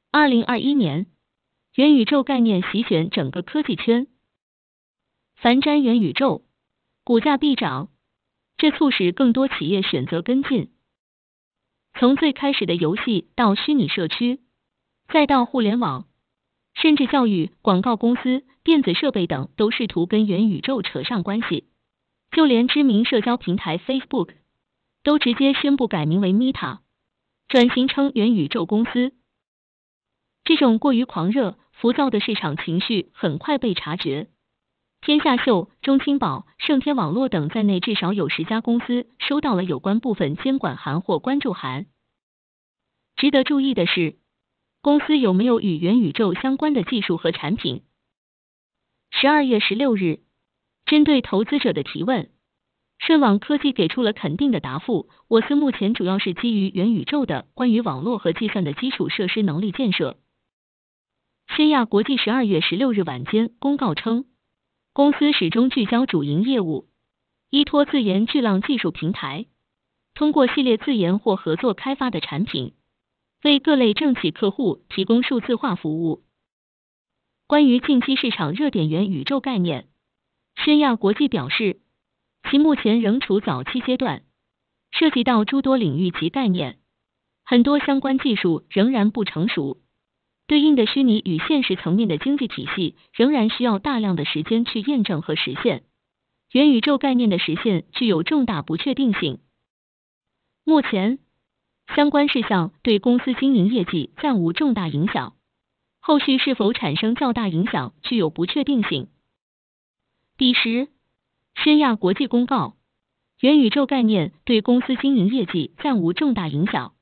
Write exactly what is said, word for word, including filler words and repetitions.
二零二一年，元宇宙概念席卷整个科技圈，凡沾元宇宙，股价必涨，这促使更多企业选择跟进。从最开始的游戏到虚拟社区，再到互联网，甚至教育、广告公司、电子设备等都试图跟元宇宙扯上关系。就连知名社交平台 Facebook 都直接宣布改名为 Meta， 转型成元宇宙公司。这种过于狂热、浮躁的市场情绪很快被察觉。天下秀、中青宝、盛天网络等在内至少有十家公司收到了有关部分监管函或关注函。值得注意的是，公司有没有与元宇宙相关的技术和产品？十二月十六日，针对投资者的提问，顺网科技给出了肯定的答复。我司目前主要是基于元宇宙的关于网络和计算的基础设施能力建设。宣亚国际十二月十六日晚间公告称，公司始终聚焦主营业务，依托自研巨浪技术平台，通过系列自研或合作开发的产品，为各类政企客户提供数字化服务。关于近期市场热点元宇宙概念，宣亚国际表示，其目前仍处早期阶段，涉及到诸多领域及概念，很多相关技术仍然不成熟，对应的虚拟与现实层面的经济体系仍然需要大量的时间去验证和实现。元宇宙概念的实现具有重大不确定性。目前，相关事项对公司经营业绩暂无重大影响，后续是否产生较大影响具有不确定性。第十，宣亚国际公告，元宇宙概念对公司经营业绩暂无重大影响。